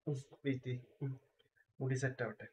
Wait മുടി set ആവട്ടെ.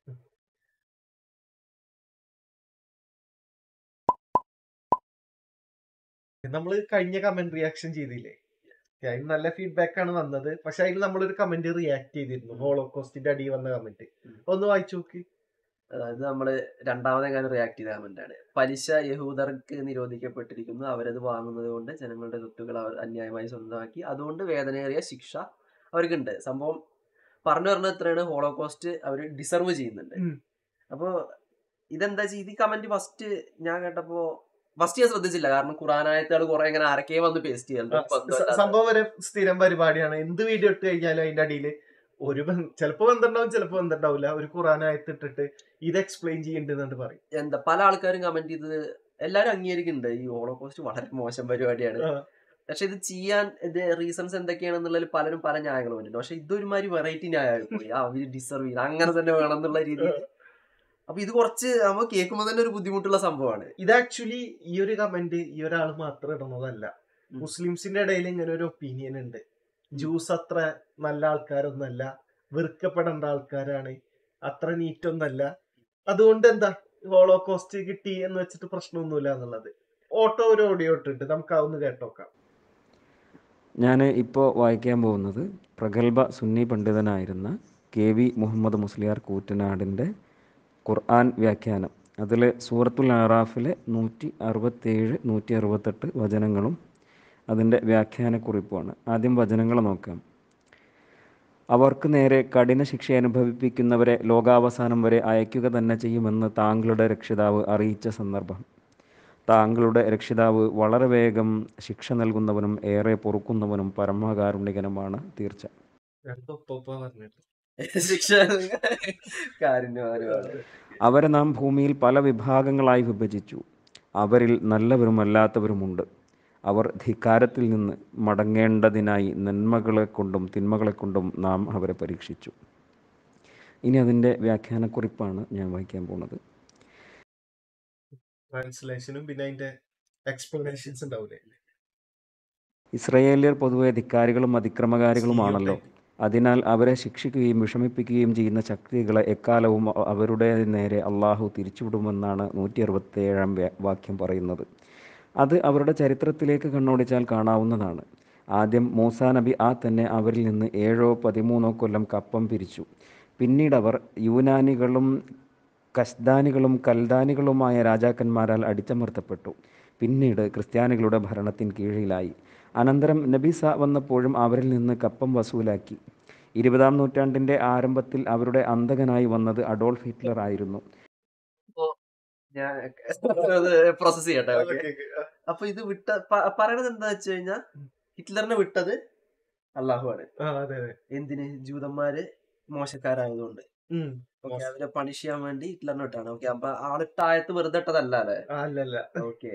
നമ്മള് കഴിഞ്ഞ കമന്റ് റിയാക്ഷൻ ചെയ്തില്ലേ? അതിന് നല്ല ഫീഡ്ബാക്ക് ആണ് വന്നത്. പക്ഷെ അതിന് നമ്മളൊരു കമന്റ് റിയാക്ട് ചെയ്തിരുന്നു, ഹോളോകോസ്റ്റിന്റെ അടി വന്ന കമന്റ്. ഒന്ന് വായിച്ചു നോക്ക്. അതായത് നമ്മള് രണ്ടാമതെങ്ങാനും റിയാക്ട് ചെയ്ത കമന്റാണ്. പലിശ യഹൂദർക്ക് നിരോധിക്കപ്പെട്ടിരിക്കുന്നു, അവരത് വാങ്ങുന്നത് കൊണ്ട് ജനങ്ങളുടെ സ്വത്തുക്കൾ അവർ അന്യായമായി സ്വന്തമാക്കി, അതുകൊണ്ട് വേദനയേറിയ ശിക്ഷ അവർക്കുണ്ട്. സംഭവം പറഞ്ഞു പറഞ്ഞത് എത്രയാണ്, ഹോളോകോസ്റ്റ് അവര് ഡിസർവ് ചെയ്യുന്നുണ്ട്. അപ്പൊ ഇതെന്താ ചെയ്ത് ഈ കമന്റ് ഫസ്റ്റ് ഞാൻ കേട്ടപ്പോ ഫസ്റ്റ് ഞാൻ ശ്രദ്ധിച്ചില്ല, കാരണം ഖുറാനായത്തുകൾ കുറെ ഇങ്ങനെ ആരൊക്കെ വന്ന് പേസ്റ്റ് ചെയ്യാറുണ്ട്. സംഭവം വരെ സ്ഥിരം പരിപാടിയാണ്. എന്ത് വീഡിയോ ഇട്ട് കഴിഞ്ഞാലും അതിന്റെ അടിയിൽ ഒരു ചിലപ്പോ ബന്ധമുണ്ടാവും, ചിലപ്പോ ബന്ധമുണ്ടാവില്ല. ഒരു ഖുറാനായത്ത് ഇട്ടിട്ട് ഇത് എക്സ്പ്ലെയിൻ ചെയ്യണ്ടെന്നു പറയും. എന്താ പല ആൾക്കാരും കമന്റ് ചെയ്തത് എല്ലാരും അംഗീകരിക്കുന്നുണ്ട്, ഈ ഹോളോകോസ്റ്റ് വളരെ മോശം പരിപാടിയാണ്. പക്ഷെ ഇത് ചെയ്യാൻ ഇത് റീസൺസ് എന്തൊക്കെയാണെന്നുള്ളതിൽ പലരും പല ന്യായങ്ങളും പറഞ്ഞിട്ടുണ്ട്. പക്ഷെ ഇതൊരുമാതിരി വെറൈറ്റി ന്യായമായി പോയി. അവര് ഡിസർവ് ചെയ്ത് അങ്ങനെ തന്നെ വേണം എന്നുള്ള രീതിയിൽ. അപ്പൊ ഇത് കുറച്ച് നമ്മൾ കേൾക്കുമ്പോൾ തന്നെ ഒരു ബുദ്ധിമുട്ടുള്ള സംഭവമാണ്. ഇത് ആക്ച്വലി ഈ ഒരു കമന്റ് ഈ ഒരാൾ മാത്രം ഇടുന്നതല്ല. മുസ്ലിംസിന്റെ ഇടയിൽ ഇങ്ങനെ ഒരു ഒപ്പീനിയൻ ഉണ്ട്, ജ്യൂസ് അത്ര നല്ല ആൾക്കാരൊന്നല്ല, വെറുക്കപ്പെടേണ്ട ആൾക്കാരാണ്, അത്ര നീറ്റൊന്നല്ല, അതുകൊണ്ട് എന്താ ഹോളോകോസ്റ്റ് കിട്ടി എന്ന് വെച്ചിട്ട് പ്രശ്നമൊന്നുമില്ല എന്നുള്ളത്. ഓട്ടോ ഒരു ഓഡിയോ ഇട്ടിട്ട് നമുക്ക് അതൊന്ന് കേട്ടോക്കാം. ഞാൻ ഇപ്പോൾ വായിക്കാൻ പോകുന്നത് പ്രഗത്ഭ സുന്നി പണ്ഡിതനായിരുന്ന KV മുഹമ്മദ് മുസ്ലിയാർ കൂറ്റനാടിൻ്റെ ഖുർആൻ വ്യാഖ്യാനം. അതിൽ സൂറത്തുൽ അറാഫിലെ 167, 168 വചനങ്ങളും അതിൻ്റെ വ്യാഖ്യാനക്കുറിപ്പുമാണ്. ആദ്യം വചനങ്ങൾ നോക്കാം. അവർക്ക് നേരെ കഠിന ശിക്ഷ അനുഭവിപ്പിക്കുന്നവരെ ലോകാവസാനം വരെ അയക്കുക തന്നെ ചെയ്യുമെന്ന് താങ്കളുടെ രക്ഷിതാവ് അറിയിച്ച സന്ദർഭം. താങ്കളുടെ രക്ഷിതാവ് വളരെ വേഗം ശിക്ഷ നൽകുന്നവനും ഏറെ പൊറുക്കുന്നവനും പരമകാരുണികനുമാണ് തീർച്ച. അവരെ നാം ഭൂമിയിൽ പല വിഭാഗങ്ങളായി വിഭജിച്ചു. അവരിൽ നല്ലവരും അല്ലാത്തവരുമുണ്ട്. അവർ ധിക്കാരത്തിൽ നിന്ന് മടങ്ങേണ്ടതിനായി നന്മകളെ കൊണ്ടും തിന്മകളെ കൊണ്ടും നാം അവരെ പരീക്ഷിച്ചു. ഇനി അതിൻ്റെ വ്യാഖ്യാനക്കുറിപ്പാണ് ഞാൻ വായിക്കാൻ പോകുന്നത്. ട്രാൻസ്ലേഷനും പിന്നെ അതിന്റെ എക്സ്പ്ലനേഷൻസ് ഉണ്ടാവില്ലേ? ഇസ്രയേല്യർ പൊതുവെ ധിക്കാരികളും അതിക്രമകാരികളുമാണല്ലോ. അതിനാൽ അവരെ ശിക്ഷിക്കുകയും വിഷമിപ്പിക്കുകയും ചെയ്യുന്ന ശക്തികളെ എക്കാലവും അവരുടെ നേരെ അള്ളാഹു തിരിച്ചുവിടുമെന്നാണ് 167-ാം വാക്യം പറയുന്നത്. അത് അവരുടെ ചരിത്രത്തിലേക്ക് കണ്ണോടിച്ചാൽ കാണാവുന്നതാണ്. ആദ്യം മൂസാ നബി തന്നെ അവരിൽ നിന്ന് 7 or 13 കൊല്ലം കപ്പം പിരിച്ചു. പിന്നീടവർ യൂനാനികളും കസ്ദാനികളും കൽദാനികളുമായ രാജാക്കന്മാരാൽ അടിച്ചമർത്തപ്പെട്ടു. പിന്നീട് ക്രിസ്ത്യാനികളുടെ ഭരണത്തിന് കീഴിലായി. അനന്തരം നബീസ വന്നപ്പോഴും അവരിൽ നിന്ന് കപ്പം വസൂലാക്കി. 20-ാം നൂറ്റാണ്ടിൻ്റെ ആരംഭത്തിൽ അവരുടെ അന്തകനായി വന്നത് അഡോൾഫ് ഹിറ്റ്ലർ ആയിരുന്നു. പ്രോസസ് ചെയ്യട്ടെ. അപ്പൊ ഇത് പറയണത് എന്താ വെച്ച് കഴിഞ്ഞാൽ, ഹിറ്റ്ലറിനെ വിട്ടത് അള്ളാഹു ആണ്. എന്തിന്? ജൂതന്മാര് മോശക്കാരായതുകൊണ്ട് അവരെ പണിഷ് ചെയ്യാൻ വേണ്ടി ഹിറ്റ്ലറിനെ വിട്ടാണ്. ഓക്കെ, അപ്പൊ ആളിട്ട ആയത്ത് വെറുതെ ഇട്ടതല്ല അല്ലേ? ഓക്കെ.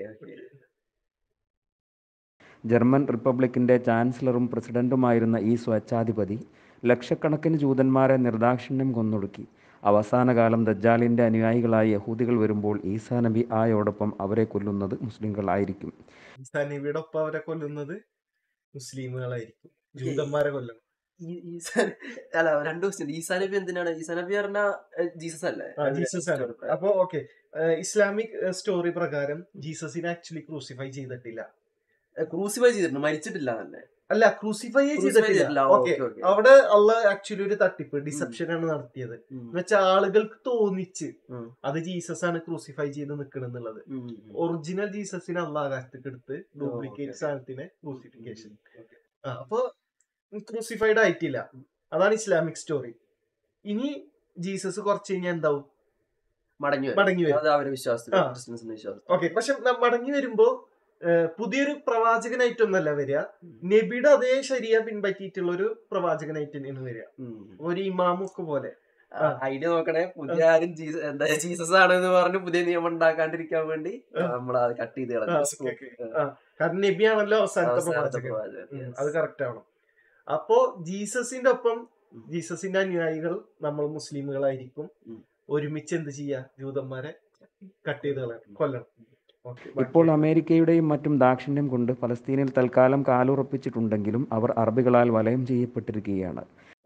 ജർമ്മൻ റിപ്പബ്ലിക്കിൻ്റെ ചാൻസലറും പ്രസിഡന്റുമായിരുന്ന ഈ സ്വേച്ഛാധിപതി ലക്ഷക്കണക്കിന് ജൂതന്മാരെ നിർദാക്ഷിണ്യം കൊന്നൊടുക്കി. അവസാനകാലം ദജ്ജാലിൻ്റെ അനുയായികളായ യഹൂദികൾ വരുമ്പോൾ ഈസാ നബി ആയോടൊപ്പം അവരെ കൊല്ലുന്നത് മുസ്ലിങ്ങളായിരിക്കും. ഈസാ നബിയുടെ ഒപ്പം അവരെ കൊല്ലുന്നത് മുസ്ലിമുകളായിരിക്കും, ജൂതന്മാരെ കൊല്ലണം. അല്ല, 2 ക്വസ്റ്റ്യൻ. ഈസാ നബി എന്തിനാണ്? ഈസാ നബി പറഞ്ഞ ജീസസ് അല്ലേ? ജീസസ് ആണ്. അപ്പൊ ഓക്കെ, ഇസ്ലാമിക് സ്റ്റോറി പ്രകാരം ജീസസിനെ ആക്ച്വലി ക്രൂസിഫൈ ചെയ്തിട്ടില്ല. ക്രൂസിഫൈ ചെയ്തിട്ടുണ്ട്, മരിച്ചിട്ടില്ല തന്നെ. അല്ല, ക്രൂസിഫൈ ചെയ്തിട്ടില്ല. ഓക്കെ, അവിടെ അള്ളാഹ് ആക്ച്വലി ഒരു തട്ടിപ്പ്, ഡിസെപ്ഷൻ ആണ് നടത്തിയത്. എന്ന് വെച്ചാൽ ആളുകൾക്ക് തോന്നിച്ച് അത് ജീസസ് ആണ് ക്രൂസിഫൈ ചെയ്ത് നിൽക്കണെന്നുള്ളത്. ഒറിജിനൽ ജീസസിനെ അള്ളാഹ് ആകാശത്തേക്ക് എടുത്ത് ഡ്യൂപ്ലിക്കേറ്റ് സാധനത്തിന് ക്രൂസിഫിക്കേഷൻ. അപ്പൊ ക്രൂസിഫൈഡ് ആയിട്ടില്ല. അതാണ് ഇസ്ലാമിക് സ്റ്റോറി. ഇനി ജീസസ് കുറച്ച് കഴിഞ്ഞാൽ എന്താവും? മടങ്ങി വരും. ഓക്കെ, പക്ഷെ മടങ്ങി വരുമ്പോ പുതിയൊരു പ്രവാചകനായിട്ടൊന്നല്ല വരിക, നബിയുടെ അതേ ശരിയ പിൻപറ്റിയിട്ടുള്ള ഒരു പ്രവാചകനായിട്ട് തന്നെയാണ് വരിക, ഒരു ഇമാമൊക്കെ പോലെ. ഐഡിയ നോക്കണേ, പുതിയ ആരും ജീസസ് ആണെന്ന് പറഞ്ഞ് പുതിയ നിയമം ഉണ്ടാക്കാണ്ടിരിക്കാൻ വേണ്ടി നമ്മൾ കട്ട് ചെയ്ത് കളഞ്ഞു. കാരണം നബിയാണല്ലോ അവസാനത്തെ പ്രവാചകൻ, അത് കറക്റ്റ് ആവണം. അപ്പോ ജീസസിന്റെ ഒപ്പം ജീസസിന്റെ അനുയായികൾ നമ്മൾ മുസ്ലിമുകളായിരിക്കും. ഒരുമിച്ച് എന്ത് ചെയ്യാ? ജൂതന്മാരെ കട്ട് ചെയ്ത് കൊല്ലണം. ഇപ്പോൾ അമേരിക്കയുടെയും മറ്റും ദാക്ഷിണ്യം കൊണ്ട് ഫലസ്തീനിൽ തൽക്കാലം കാലുറപ്പിച്ചിട്ടുണ്ടെങ്കിലും അവർ അറബികളാൽ വലയം ചെയ്യപ്പെട്ടിരിക്കുകയാണ്.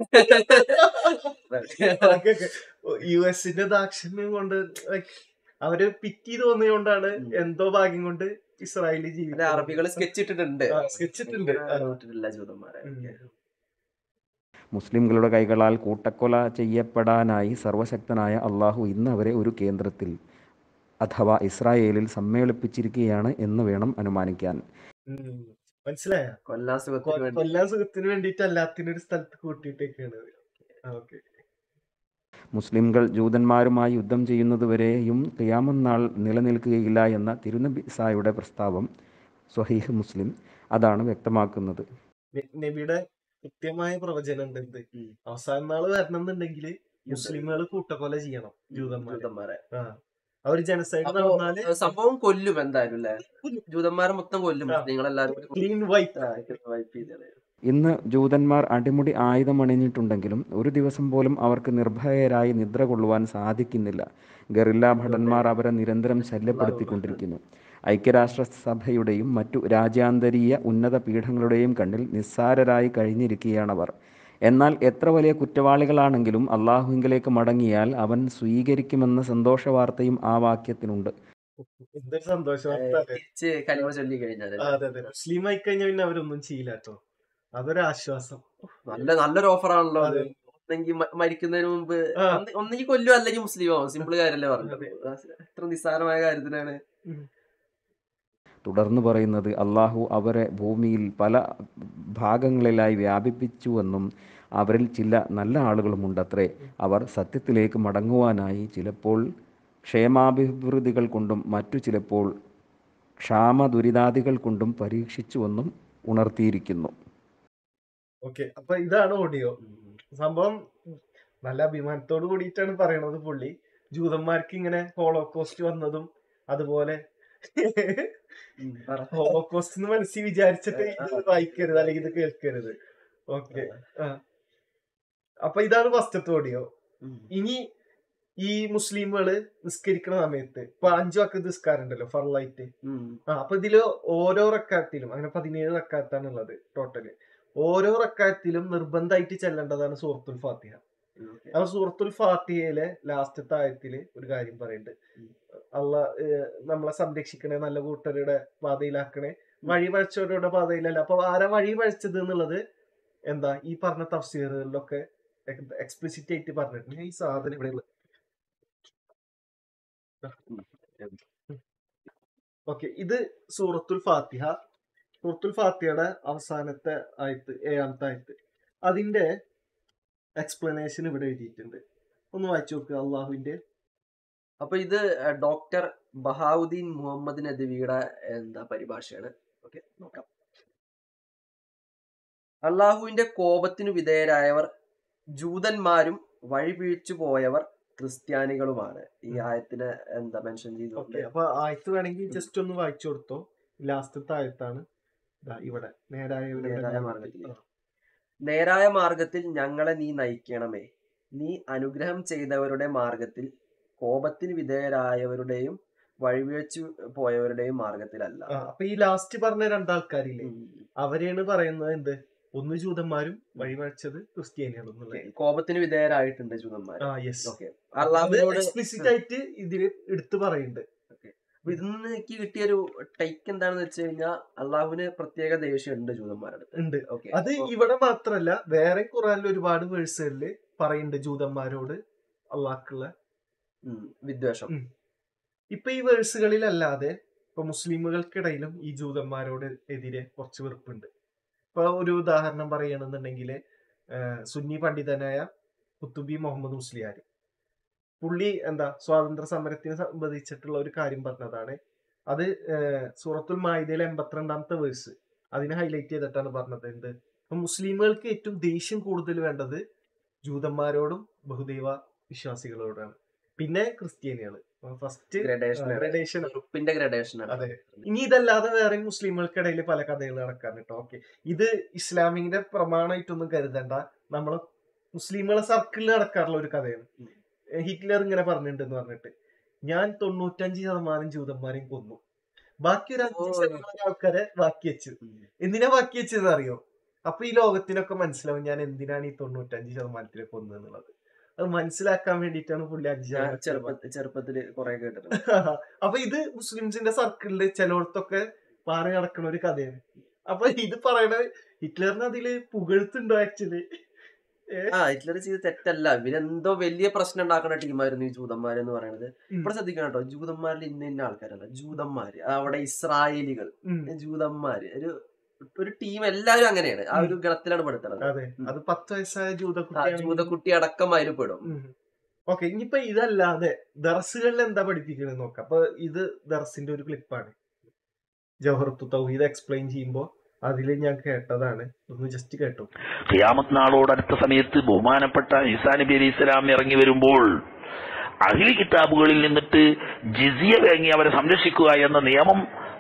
യുഎസിന്റെ ദാക്ഷിണ്യം കൊണ്ട് അവര് പിറ്റി തോന്നിയോണ്ടാണ് എന്തോ ഭാഗ്യം കൊണ്ട് ഇസ്രായേലി ജീവിതം അറബികൾ സ്കെച്ചിട്ടിട്ടുണ്ട്. മുസ്ലിംകളുടെ കൈകളാൽ കൂട്ടക്കൊല ചെയ്യപ്പെടാനായി സർവശക്തനായ അള്ളാഹു ഇന്ന് അവരെ ഒരു കേന്ദ്രത്തിൽ അഥവാ ഇസ്രായേലിൽ സമ്മേളിപ്പിച്ചിരിക്കുകയാണ് എന്ന് വേണം അനുമാനിക്കാൻ. മനസ്സിലായ? കൊല്ലാൻ സുഖത്തിന് വേണ്ടിയിട്ട് എല്ലാത്തിനും ഒരു സ്ഥലത്ത് കൂട്ടിയിട്ടേക്കാണ്. മുസ്ലിംകൾ ജൂതന്മാരുമായി യുദ്ധം ചെയ്യുന്നതുവരെയും ഖിയാമത്ത് നാൾ നിലനിൽക്കുകയില്ല എന്ന തിരുനബി സായുടെ പ്രസ്താവം സ്വഹീഹ് മുസ്ലിം അതാണ് വ്യക്തമാക്കുന്നത്. നബിയുടെ കൃത്യമായ പ്രവചനം ഉണ്ട്. അവസാന നാള് വരണമെന്നുണ്ടെങ്കിൽ മുസ്ലിമുകൾ കൂട്ടക്കൊല ചെയ്യണം ജൂതന്മാരെ. അവർ ജനസൈഡ് നടന്നാല് സംഭവം കൊല്ലും എന്തായാലും അല്ലെ, ജൂതന്മാരെ മൊത്തം കൊല്ലും. മുസ്ലിങ്ങളെല്ലാവരും ഇന്ന് ജൂതന്മാർ അടിമുടി ആയുധമണിഞ്ഞിട്ടുണ്ടെങ്കിലും ഒരു ദിവസം പോലും അവർക്ക് നിർഭയരായി നിദ്ര കൊള്ളുവാൻ സാധിക്കുന്നില്ല. ഗറില്ല ഭടന്മാർ അവരെ നിരന്തരം ശല്യപ്പെടുത്തിക്കൊണ്ടിരിക്കുന്നു. ഐക്യരാഷ്ട്രസഭയുടെയും മറ്റു രാജ്യാന്തരീയ ഉന്നത പീഠങ്ങളുടെയും കണ്ണിൽ നിസ്സാരരായി കഴിഞ്ഞിരിക്കുകയാണവർ. എന്നാൽ എത്ര വലിയ കുറ്റവാളികളാണെങ്കിലും അള്ളാഹുവിലേക്ക് മടങ്ങിയാൽ അവൻ സ്വീകരിക്കുമെന്ന സന്തോഷവാർത്തയും ആ വാക്യത്തിനുണ്ട്. മുസ്ലിം ആയി കഴിഞ്ഞാൽ പിന്നെ അവരൊന്നും ചെയ്യില്ല കേട്ടോ. അതൊരാശ്വാസം. നല്ലൊരു ഓഫറാണല്ലോ. മരിക്കുന്നതിന് മുമ്പ് ഒന്നെങ്കിൽ കൊല്ലും അല്ലെങ്കിൽ മുസ്ലിം ആവും. സിമ്പിൾ കാര്യമല്ലേ പറഞ്ഞത്. എത്ര നിസ്സാരമായ കാര്യത്തിനാണ്. തുടർന്ന് പറയുന്നത്, അള്ളാഹു അവരെ ഭൂമിയിൽ പല ഭാഗങ്ങളിലായി വ്യാപിപ്പിച്ചുവെന്നും അവരിൽ ചില നല്ല ആളുകളുമുണ്ടത്രേ. അവർ സത്യത്തിലേക്ക് മടങ്ങുവാനായി ചിലപ്പോൾ ക്ഷേമാഭിവൃദ്ധികൾ കൊണ്ടും മറ്റു ചിലപ്പോൾ ക്ഷാമദുരിതാദികൾ കൊണ്ടും പരീക്ഷിച്ചുവെന്നും ഉണർത്തിയിരിക്കുന്നു. ഓക്കെ, അപ്പൊ ഇതാണ് ഓഡിയോ. സംഭവം നല്ല അഭിമാനത്തോട് കൂടിയിട്ടാണ് പറയണത് പുള്ളി. ജൂതന്മാർക്ക് ഇങ്ങനെ ഹോളോകോസ്റ്റ് വന്നതും അതുപോലെ ഹോളോകോസ്റ്റ് എന്ന് മനസ്സിൽ വിചാരിച്ചിട്ട് ഇത് വായിക്കരുത് അല്ലെങ്കിൽ ഇത് കേൾക്കരുത്. ഓക്കെ, അപ്പൊ ഇതാണ് ഫസ്റ്റത്തെ ഓഡിയോ. ഇനി ഈ മുസ്ലിമുകള് നിസ്കരിക്കുന്ന സമയത്ത് ഇപ്പൊ 5 വഖത്ത് നിസ്കാരം ഉണ്ടല്ലോ, ഫർളായിട്ട്. അപ്പൊ ഇതില് ഓരോ റക്കാത്തിലും അങ്ങനെ 17 റക്കാത്താണ് ഉള്ളത് ടോട്ടല്. ഓരോ റക്കാത്തിലും നിർബന്ധമായിട്ട് ചെല്ലേണ്ടതാണ് സൂറത്തുൽ ഫാത്തിഹ. ആ സൂറത്തുൽ ഫാത്തിഹയിലെ ലാസ്റ്റത്തെ ആയത്തില് ഒരു കാര്യം പറയുന്നുണ്ട്. നമ്മളെ സംരക്ഷിക്കണേ, നല്ല കൂട്ടരുടെ പാതയിലാക്കണേ, വഴി പഴച്ചവരുടെ പാതയിലല്ല. അപ്പൊ ആരാ വഴി പഴച്ചത് എന്നുള്ളത് എന്താ ഈ പറഞ്ഞ തഫ്സീറുകളിലൊക്കെ എക്സ്പ്ലിസിറ്റ് ആയിട്ട് പറഞ്ഞിട്ടുണ്ട്. ഈ സാധനം ഇവിടെ ഓക്കെ, ഇത് സൂറത്തുൽ ഫാത്തിഹ. സൂറത്തുൽ ഫാത്തിഹയുടെ അവസാനത്തെ ആയത്ത്, 7ാമത്തെ ആയത്ത്. അതിന്റെ എക്സ്പ്ലനേഷൻ ഇവിടെ എഴുതിയിട്ടുണ്ട്. ഒന്ന് വായിച്ചു നോക്കുക അള്ളാഹുവിന്റെ. അപ്പൊ ഇത് ഡോക്ടർ ബഹാവുദ്ദീൻ മുഹമ്മദ് നദ്വിയുടെ പരിഭാഷയാണ്. ഓക്കെ, നോക്കാം. അള്ളാഹുവിന്റെ കോപത്തിനു വിധേയരായവർ ജൂതന്മാരും വഴിപിഴിച്ചു പോയവർ ക്രിസ്ത്യാനികളുമാണ്. ഈ ആയത്തിനെ മെൻഷൻ ചെയ്തു. അപ്പൊ ആയത്ത് വേണമെങ്കിൽ ജസ്റ്റ് ഒന്ന് വായിച്ചു കൊടുത്തോ. ലാസ്റ്റത്തെ ആയത്താണ് ഇവിടെ. നേരായ മാർഗത്തിൽ ഞങ്ങളെ നീ നയിക്കണമേ. നീ അനുഗ്രഹം ചെയ്തവരുടെ മാർഗത്തിൽ, കോപത്തിന് വിധേയരായവരുടെയും വഴിവെച്ചു പോയവരുടെയും മാർഗത്തിലല്ല. അപ്പൊ ഈ ലാസ്റ്റ് പറഞ്ഞ രണ്ടാൾക്കാരില്ലേ, അവരെയാണ് പറയുന്നത് എന്ത്? ഒന്ന് ജൂതന്മാരും വഴിവഴച്ചത് ക്രിസ്ത്യാനികളും. കോപത്തിന് വിധേയരായിട്ടുണ്ട് ജൂതന്മാർ. എക്സ്പ്ലിസിറ്റ് ആയിട്ട് ഇതില് എടുത്തു പറയുന്നുണ്ട്. അപ്പൊ ഇതിൽ നിന്ന് എനിക്ക് കിട്ടിയൊരു ടൈക്ക് എന്താണെന്ന് വെച്ച് കഴിഞ്ഞാൽ അള്ളാഹുവിന് പ്രത്യേക ദേഷ്യം ഉണ്ട് ജൂതന്മാരുടെ ഉണ്ട്. അത് ഇവിടെ മാത്രല്ല, വേറെ ഖുറാനിൽ ഒരുപാട് വേഴ്സുകളില് പറയുന്നുണ്ട് ജൂതന്മാരോട് അള്ളാഹ്ക്കുള്ള വിദ്വേഷം. ഇപ്പൊ ഈ വേഴ്സുകളിലല്ലാതെ ഇപ്പൊ മുസ്ലിമുകൾക്കിടയിലും ഈ ജൂതന്മാരോട് എതിരെ കുറച്ച് വെറുപ്പുണ്ട്. ഇപ്പൊ ഒരു ഉദാഹരണം പറയുകയാണെന്നുണ്ടെങ്കിൽ, സുന്നി പണ്ഡിതനായ കുത്തുബി മുഹമ്മദ് മുസ്ലിയാർ, പുള്ളി സ്വാതന്ത്ര്യ സമരത്തിനെ സംബന്ധിച്ചിട്ടുള്ള ഒരു കാര്യം പറഞ്ഞതാണ്. അത് സൂറത്തുൽ മാഇദയിലെ 82ാമത്തെ വേഴ്സ് അതിനെ ഹൈലൈറ്റ് ചെയ്തിട്ടാണ് പറഞ്ഞത്. എന്ത്? മുസ്ലിമുകൾക്ക് ഏറ്റവും ദേഷ്യം കൂടുതൽ വേണ്ടത് ജൂതന്മാരോടും ബഹുദൈവ വിശ്വാസികളോടാണ്, പിന്നെ ക്രിസ്ത്യാനികള് ഫസ്റ്റ് ഗ്രഡേഷൻ. അതെ. ഇനി ഇതല്ലാതെ വേറെ മുസ്ലിമുകൾക്കിടയിൽ പല കഥകൾ നടക്കാറ് കേട്ടോ. ഓക്കെ, ഇത് ഇസ്ലാമിന്റെ പ്രമാണമായിട്ടൊന്നും കരുതണ്ട. നമ്മള് മുസ്ലിമുകളെ സർക്കിളിൽ നടക്കാറുള്ള ഒരു കഥയാണ്. ഹിറ്റ്ലർ ഇങ്ങനെ പറഞ്ഞിട്ടുണ്ടെന്ന് പറഞ്ഞിട്ട്, ഞാൻ 95% ജൂതന്മാരെയും കൊന്നു, ബാക്കി ഒരു 5% ആൾക്കാരെ ബാക്കി വെച്ചു. എന്തിനാ ബാക്കി വെച്ചതെന്ന് അറിയോ? അപ്പൊ ഈ ലോകത്തിനൊക്കെ മനസ്സിലാവും ഞാൻ എന്തിനാണ് ഈ 95% കൊന്നതെന്നുള്ളത്. അത് മനസ്സിലാക്കാൻ വേണ്ടിയിട്ടാണ് പുള്ളി 5% ചെറുപ്പത്തില് കുറെ കേട്ടിട്ടുണ്ട്. അപ്പൊ ഇത് മുസ്ലിംസിന്റെ സർക്കിളില് ചിലയിടത്തൊക്കെ പാറി നടക്കുന്ന ഒരു കഥയാണ്. അപ്പൊ ഇത് പറയണത് ഹിറ്റ്ലറിന് അതില് പുകഴ്ത്തുണ്ടോ ആക്ച്വലി? ഹിറ്റ്ലർ ചെയ്ത് തെറ്റല്ല. ഇവരെന്തോ വലിയ പ്രശ്നം ഉണ്ടാക്കുന്ന ടീമായിരുന്നു ഈ ജൂതന്മാരെന്ന് പറയുന്നത്. ഇവിടെ ശ്രദ്ധിക്കണം കേട്ടോ, ജൂതന്മാരിൽ ഇന്ന ആൾക്കാരല്ല, ജൂതന്മാര്, അവിടെ ഇസ്രായേലികൾ, ജൂതന്മാര്, ഒരു ടീം എല്ലാവരും അങ്ങനെയാണ്. ആ ഒരു ഗണത്തിലാണ് പെടുത്തുന്നത്. അത് 10 വയസ്സായ ജൂതക്കുട്ടി അടക്കം അതിൽ പെടും. ഓക്കെ, ഇനിയിപ്പൊ ഇതല്ലാതെ ദർസുകളിൽ എന്താ പഠിപ്പിക്കുന്നത് നോക്കാം. അപ്പൊ ഇത് ദർസിന്റെ ഒരു ക്ലിപ്പാണ്. ജവഹറത്തു തൗഹീദ് എക്സ്പ്ലെയിൻ ചെയ്യുമ്പോ അതില് ഞാൻ കേട്ടതാണ്, ഒന്ന് ജസ്റ്റ് കേട്ടു. ഖിയാമത്ത് നാളോട് അടുത്ത സമയത്ത് ബഹുമാനപ്പെട്ട ഈസാ നബി അലൈഹി സ്വലാം ഇറങ്ങി വരുമ്പോൾ അഹ്ലി കിതാബുകളിൽ നിന്നിട്ട് ജിസിയ വാങ്ങി അവരെ സംരക്ഷിക്കുക എന്ന നിയമം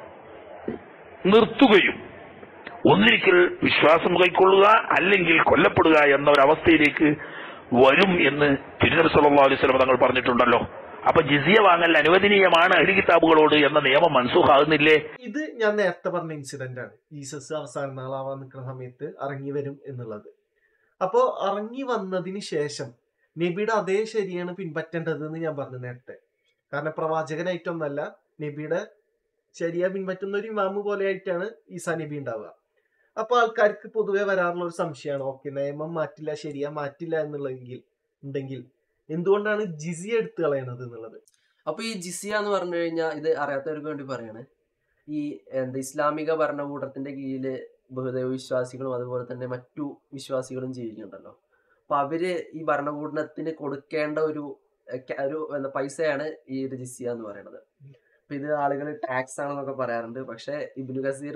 നിർത്തുകയും ഒന്നിരിക്കൽ വിശ്വാസം കൈക്കൊള്ളുക അല്ലെങ്കിൽ കൊല്ലപ്പെടുക എന്ന ഒരവസ്ഥയിലേക്ക് വരും എന്ന് തിരുനബി സല്ലല്ലാഹു അലൈഹി വസല്ലം തങ്ങൾ പറഞ്ഞിട്ടുണ്ടല്ലോ. അപ്പൊ ജിസിയ വാങ്ങൽ അനുവദനീയമാണ് അഹ്ലി കിതാബുകളോട് എന്ന നിയമം മൻസൂഖാകുന്നില്ലേ? ഇത് ഞാൻ നേരത്തെ പറഞ്ഞ ഇൻസിഡന്റ് ആണ്. ജീസസ് അവസാന നാളാവാൻ നിൽക്കുന്ന സമയത്ത് ഇറങ്ങി വരും എന്നുള്ളത്. അപ്പോ ഇറങ്ങി വന്നതിന് ശേഷം നബിയുടെ അതേ ശരിയാണ് പിൻപറ്റേണ്ടത് എന്ന് ഞാൻ പറഞ്ഞു നേരത്തെ. കാരണം പ്രവാചകനായിട്ടൊന്നല്ല, നബിയുടെ ശരിയ പിൻപറ്റുന്ന ഒരു ഇമാമു പോലെ ആയിട്ടാണ് ഈസാ നബി ഉണ്ടാവുക. അപ്പൊ ആൾക്കാർക്ക് പൊതുവെ വരാറുള്ള ഒരു സംശയമാണ്, ഓക്കെ നിയമം മാറ്റില്ല, ശരിയാ മാറ്റില്ല ഉണ്ടെങ്കിൽ എന്തുകൊണ്ടാണ് ജിസിയ എടുത്തു കളയണത് എന്നുള്ളത്. അപ്പൊ ഈ ജിസിയ എന്ന് പറഞ്ഞു കഴിഞ്ഞാൽ, ഇത് അറിയാത്തവർക്ക് വേണ്ടി പറയാണ്, ഈ ഇസ്ലാമിക ഭരണകൂടത്തിന്റെ കീഴില് ബഹുദൈവ വിശ്വാസികളും അതുപോലെ തന്നെ മറ്റു വിശ്വാസികളും ജീവിക്കുന്നുണ്ടല്ലോ. അപ്പൊ അവര് ഈ ഭരണകൂടത്തിന് കൊടുക്കേണ്ട ഒരു പൈസയാണ് ഈ ഒരു ജിസിയ എന്ന് പറയുന്നത്. അപ്പൊ ഇത് ആളുകൾ ടാക്സ് ആണെന്നൊക്കെ പറയാറുണ്ട്. പക്ഷെ ഇബ്നു കസീർ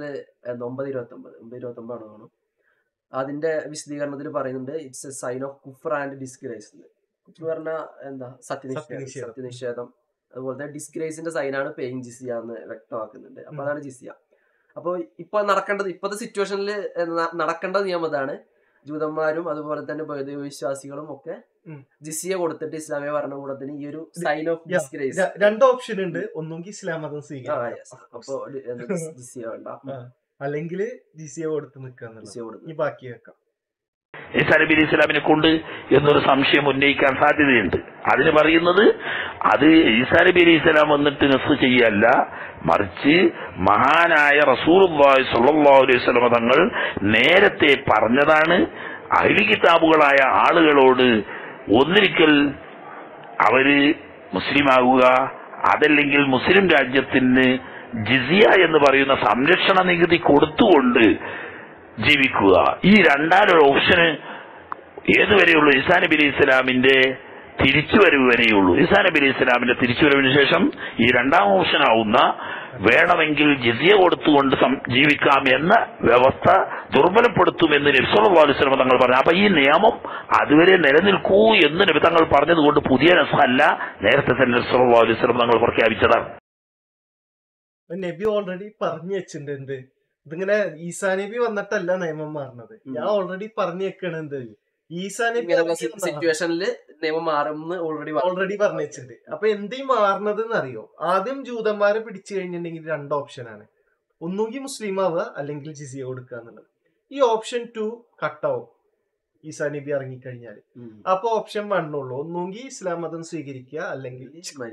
9:29 ആണ്. അതിന്റെ വിശദീകരണത്തിൽ പറയുന്നുണ്ട്, ഇറ്റ്സ് എ സൈൻ ഓഫ് കുഫ്ർ ആൻഡ് ഡിസ്ഗ്രേസ്. കുഫ്ർ പറഞ്ഞാൽ എന്താ? സത്യനിഷേധം. അതുപോലെ തന്നെ ഡിസ്ഗ്രേസിന്റെ സൈനാണ് പേയിങ് ജിസിയ എന്ന് വ്യക്തമാക്കുന്നുണ്ട്. അപ്പൊ അതാണ് ജിസിയ. അപ്പൊ ഇപ്പൊ നടക്കേണ്ടത്, ഇപ്പോഴത്തെ സിറ്റുവേഷനിൽ നടക്കേണ്ട നിയമം അതാണ്. ജൂതന്മാരും അതുപോലെ തന്നെ ബഹുദൈവ വിശ്വാസികളും ഒക്കെ ജിസിയ കൊടുത്തിട്ട് ഇസ്ലാമിക ഭരണകൂടത്തിന് ഈ ഒരു സൈൻ ഓഫ് ഡിസ്ഗ്രേസ്. 2 ഓപ്ഷൻ ഉണ്ട്. ഒന്നുകിൽ ഇസ്ലാം മതം സ്വീകരിക്കാം, അപ്പൊ ജിസിയ വേണ്ട, അല്ലെങ്കിൽ ജിസിയ കൊടുത്ത് നിൽക്കുക. ബാക്കി വെക്കാം. ഈസാ നബി അലൈഹി സ്വലാമിനെ കൊണ്ട് എന്നൊരു സംശയം ഉന്നയിക്കാൻ സാധ്യതയുണ്ട്. അതിന് പറയുന്നത് അത് ഈസാ നബി അലൈഹി സ്വലാം വന്നിട്ട് നസ്ഖ് ചെയ്യല്ല, മറിച്ച് മഹാനായ റസൂലുള്ളാഹി സ്വല്ലല്ലാഹു അലൈഹി വസല്ലം തങ്ങൾ നേരത്തെ പറഞ്ഞതാണ്, അഹ്ലി കിതാബുകളായ ആളുകളോട് ഒന്നിരിക്കൽ അവര് മുസ്ലിമാകുക, അതല്ലെങ്കിൽ മുസ്ലിം രാജ്യത്തിന് ജിസിയ എന്ന് പറയുന്ന സംരക്ഷണ നികുതി കൊടുത്തുകൊണ്ട് ജീവിക്കുക. ഈ രണ്ടാമൊരു ഓപ്ഷന് ഏതുവരെയുള്ളൂ? ഈസാ നബി അലൈഹി ഇസ്ലാമിന്റെ തിരിച്ചുവരവ് വരെയുള്ളൂ. ഈസാ നബി അലൈഹി ഇസ്ലാമിന്റെ തിരിച്ചുവരവിന് ശേഷം ഈ രണ്ടാം ഓപ്ഷൻ ആവുന്ന വേണമെങ്കിൽ ജിസിയ കൊടുത്തുകൊണ്ട് ജീവിക്കാം എന്ന വ്യവസ്ഥ ദുർബലപ്പെടുത്തുമെന്ന് നബി സല്ലല്ലാഹു അലൈഹി വസല്ലം തങ്ങൾ പറഞ്ഞു. അപ്പൊ ഈ നിയമം അതുവരെ നിലനിൽക്കൂ എന്ന് നബി തങ്ങൾ പറഞ്ഞതുകൊണ്ട് പുതിയ നസ്ഖല്ല, നേരത്തെ തന്നെ നബി സല്ലല്ലാഹു അലൈഹി വസല്ലം തങ്ങൾ പ്രഖ്യാപിച്ചതാണ്. നബി ഓൾറെഡി പറഞ്ഞു വെച്ചിട്ടുണ്ട്. എന്ത് ഇതിങ്ങനെ ഈസാ നബി വന്നിട്ടല്ല നിയമം മാറുന്നത്, ഞാൻ ഓൾറെഡി പറഞ്ഞു വെക്കണ എന്ത് ഈസാ നബി സിറ്റുവേഷനില് നിയമം മാറുമെന്ന് ഓൾറെഡി പറഞ്ഞു വെച്ചിട്ടുണ്ട്. അപ്പൊ എന്തീ മാറുന്നത് എന്നറിയോ? ആദ്യം ജൂതന്മാരെ പിടിച്ചു കഴിഞ്ഞിട്ടുണ്ടെങ്കിൽ 2 ഓപ്ഷനാണ്, ഒന്നുകിൽ മുസ്ലിം ആവുക അല്ലെങ്കിൽ ജിസിയ കൊടുക്കുക എന്നുള്ളത്. ഈ ഓപ്ഷൻ 2 കട്ടാവും ഈസാ നബി ഇറങ്ങിക്കഴിഞ്ഞാൽ. അപ്പൊ ഓപ്ഷൻ 1 ഉള്ളൂ, ഒന്നുകിൽ ഇസ്ലാം മതം സ്വീകരിക്കുക അല്ലെങ്കിൽ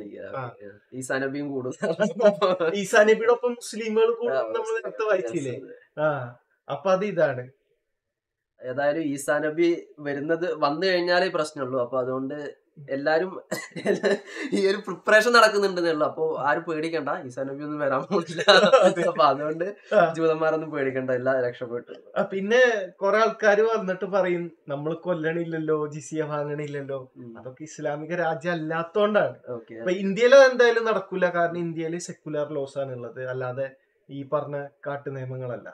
ഈസാ നബിയും കൂടും. ഈസാ നബിയുടെ ഒപ്പം മുസ്ലിമുകൾ കൂടും, നമ്മൾ നേരത്തെ വായിച്ചില്ലേ? അപ്പൊ അത് ഇതാണ്. ഏതായാലും ഈസാ നബി വന്നു കഴിഞ്ഞാലേ പ്രശ്നമുള്ളൂ. അപ്പൊ അതുകൊണ്ട് എല്ലാരും ഈ ഒരു പ്രിപ്പറേഷൻ നടക്കുന്നുണ്ടെന്നേ ഉള്ളൂ. അപ്പൊ ആരും പേടിക്കണ്ട, ഈസാ നബി ഒന്നും വരാൻ പോകില്ല. അപ്പൊ അതുകൊണ്ട് ജൂതന്മാരൊന്നും പേടിക്കണ്ട, എല്ലാം രക്ഷപ്പെട്ടു. പിന്നെ കുറെ ആൾക്കാർ വന്നിട്ട് പറയും നമ്മൾ കൊല്ലണില്ലല്ലോ, ജിസിയ വാങ്ങണില്ലല്ലോ. അതൊക്കെ ഇസ്ലാമിക രാജ്യം അല്ലാത്തോണ്ടാണ്. അപ്പൊ ഇന്ത്യയിൽ എന്തായാലും നടക്കൂല, കാരണം ഇന്ത്യയിൽ സെക്കുലർ ലോസ് ആണ് ഉള്ളത്, അല്ലാതെ ഈ പറഞ്ഞ കാട്ടു നിയമങ്ങളല്ല.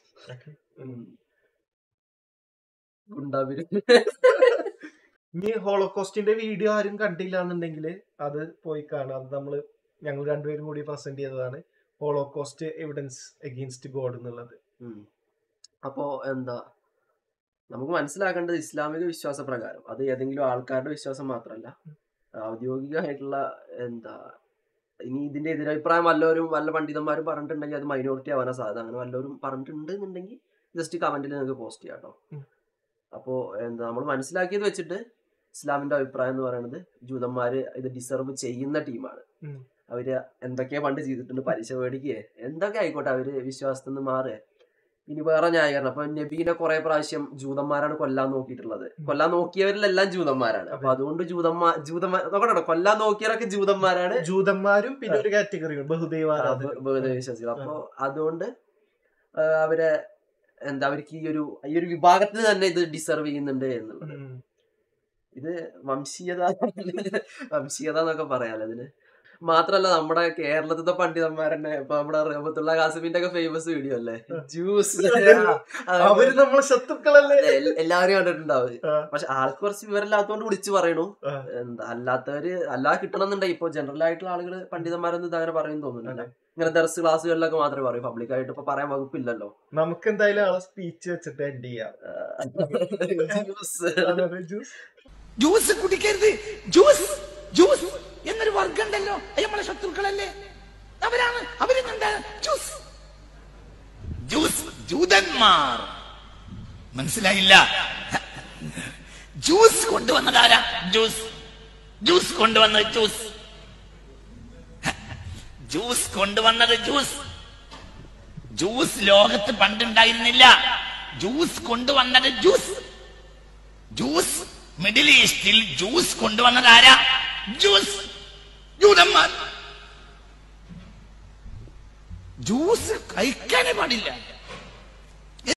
ഇനി ഹോളോകോസ്റ്റിന്റെ വീഡിയോ ആരും കണ്ടില്ല എന്നുണ്ടെങ്കിൽ അത് പോയി കാണാം. അത് ഞങ്ങൾ രണ്ടുപേരും കൂടി പ്രസന്റ് ചെയ്തതാണ്, ഹോളോകോസ്റ്റ് എവിഡൻസ് അഗെയിൻസ്റ്റ് ഗോഡ് എന്നുള്ളത്. അപ്പോ നമുക്ക് മനസ്സിലാക്കേണ്ടത് ഇസ്ലാമിക വിശ്വാസ പ്രകാരം അത് ഏതെങ്കിലും ആൾക്കാരുടെ വിശ്വാസം മാത്രമല്ല, ഔദ്യോഗികമായിട്ടുള്ള ഇനി ഇതിന്റെ എതിരഭിപ്രായം വല്ല പണ്ഡിതന്മാരും പറഞ്ഞിട്ടുണ്ടെങ്കിൽ അത് മൈനോറിറ്റി ആവാനാ സാധ്യത. അങ്ങനെ വല്ലവരും പറഞ്ഞിട്ടുണ്ടെന്നുണ്ടെങ്കിൽ ജസ്റ്റ് കമന്റിൽ നിങ്ങൾക്ക് പോസ്റ്റ് ചെയ്യാം കേട്ടോ. അപ്പോൾ എന്താ നമ്മൾ മനസ്സിലാക്കിയത് വെച്ചിട്ട് ഇസ്ലാമിന്റെ അഭിപ്രായം എന്ന് പറയുന്നത് ജൂതന്മാര് ഇത് ഡിസർവ് ചെയ്യുന്ന ടീമാണ്. അവര് എന്തൊക്കെയാ പണ്ട് ചെയ്തിട്ടുണ്ട്, പലിശ മേടിക്കുക എന്തൊക്കെ ആയിക്കോട്ടെ, അവര് വിശ്വാസത്തിൽ നിന്ന് മാറുക. ഇനി വേറെ ന്യായീകരണം, അപ്പൊ നബീനെ കുറെ പ്രാവശ്യം ജൂതന്മാരാണ് കൊല്ലാൻ നോക്കിയിട്ടുള്ളത്. കൊല്ലാൻ നോക്കിയവരിലെല്ലാം ജൂതന്മാരാണ്. അപ്പൊ അതുകൊണ്ട് നോക്കട്ടെ, കൊല്ലാൻ നോക്കിയവരൊക്കെ ജൂതന്മാരാണ്. ജൂതന്മാരും പിന്നെ ഒരു കാറ്റഗറി ബഹുദൈവ വിശ്വാസികൾ. അപ്പൊ അതുകൊണ്ട് അവരെ എന്താ അവർക്ക് ഈ ഒരു വിഭാഗത്തിന് തന്നെ ഇത് ഡിസർവ് ചെയ്യുന്നുണ്ട് എന്നുള്ളത്. ഇത് വംശീയത എന്നൊക്കെ പറയാലോ ഇതിന്. മാത്രല്ല നമ്മുടെ കേരളത്തിലെ പണ്ഡിതന്മാരെന്നെ ഇപ്പൊ നമ്മുടെ റഹ്മത്തുള്ള ഖാസിമിന്റെ ഒക്കെ ഫേമസ് വീഡിയോ അല്ലേ, ജ്യൂസ്, അവര് നമ്മളെ ശത്രുക്കളല്ലേ, എല്ലാവരും കണ്ടിട്ടുണ്ടാവും. പക്ഷെ ആൾക്ക് കുറച്ച് വിവരമില്ലാത്തോണ്ട് വിളിച്ചു പറയണു. എന്താ അല്ലാതെ കിട്ടണമെന്നുണ്ടെങ്കിൽ ഇപ്പൊ ജനറൽ ആയിട്ടുള്ള ആളുകൾ പണ്ഡിതന്മാരൊന്നും ഇതങ്ങനെ പറയുന്നു തോന്നുന്നില്ല. ഇങ്ങനെ ദർസ് ക്ലാസ്സുകളിലൊക്കെ മാത്രമേ പറയൂ, പബ്ലിക് ആയിട്ട് ഇപ്പൊ പറയാൻ വകുപ്പില്ലല്ലോ. നമുക്ക് എന്തായാലും ആളെ സ്പീച്ച് വെച്ചിട്ട് എൻഡ് ചെയ്യാം. ജ്യൂസ് കുടിക്കരുത്, ജ്യൂസ് ജ്യൂസ് എന്നൊരു വർഗം ഉണ്ടല്ലോ, നമ്മളെ ശത്രുക്കളല്ലേ, അവര് ജ്യൂസ് ജ്യൂസ് ജൂതന്മാർ. മനസ്സിലായില്ല? ജ്യൂസ് കൊണ്ടുവന്നതാരാ? ജ്യൂസ് കൊണ്ടുവന്നത് ജ്യൂസ് ലോകത്ത് പണ്ടുണ്ടായിരുന്നില്ല. ജ്യൂസ് കൊണ്ടുവന്നത് ജ്യൂസ് മിഡിൽ ഈസ്റ്റിൽ ജ്യൂസ് കൊണ്ടുവന്നതാരാ? ജൂതന്മാർ. ജ്യൂസ് കഴിക്കാനേ പാടില്ല.